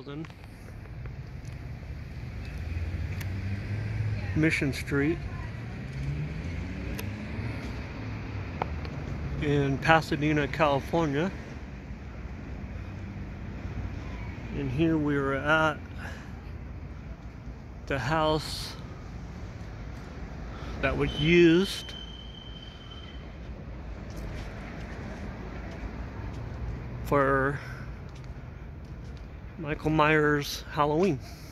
3000 Mission Street in Pasadena, California. And here we are at the house that was used for Michael Myers' Halloween.